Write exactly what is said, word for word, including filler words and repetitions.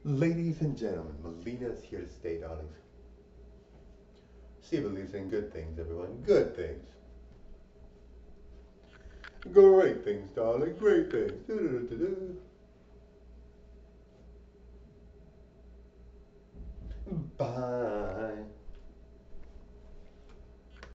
Ladies and gentlemen, Melina's here to stay, darlings. She believes in good things, everyone. Good things. Great things, darling. Great things. Do-do-do-do-do. Bye.